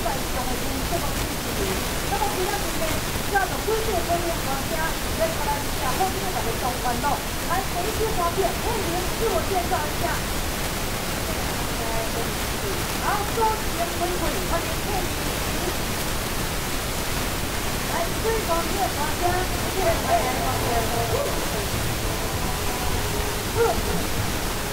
在上的是这个支持。那么其他面呢，叫做规矩方面歌声，来给咱社会这个大家上烦恼。来，第一首歌片，为您自我介绍一下。好，周杰伦会欢迎佩妮。来，最方便大家，谢谢大家方便。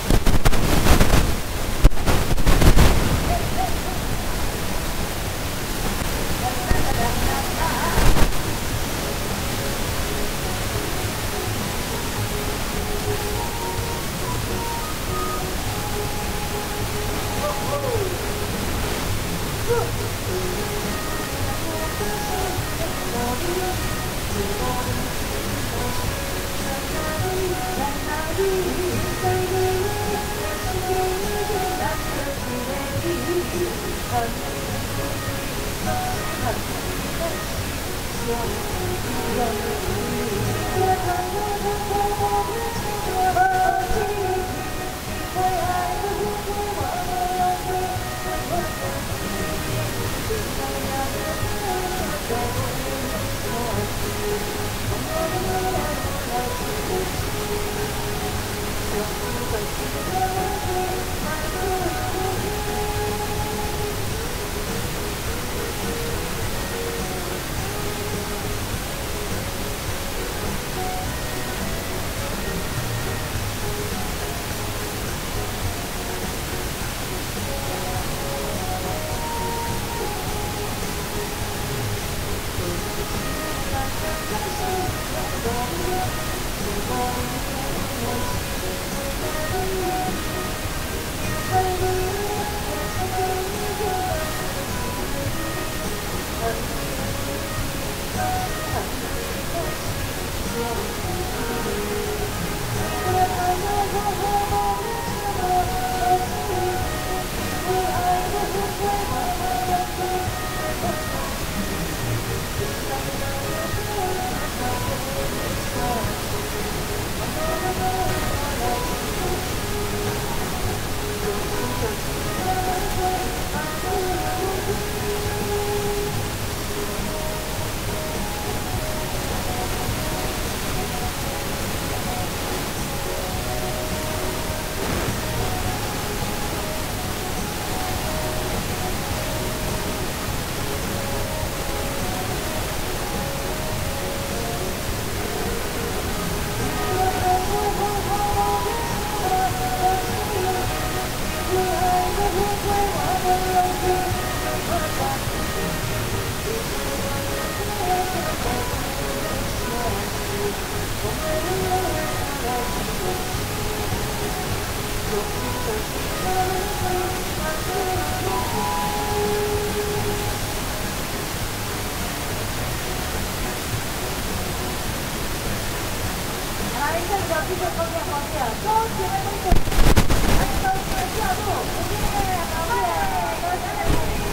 来，这个这个方面，周杰伦，来，周杰伦跳入，耶，好耶，周杰伦，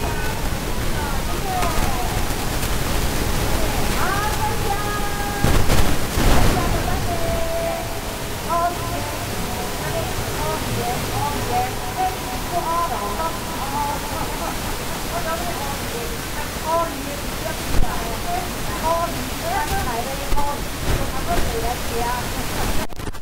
好，大家，好耶，嘿，不好了，我讲你好耶，不要紧啦，好耶，来来，好，我差不多来来吃。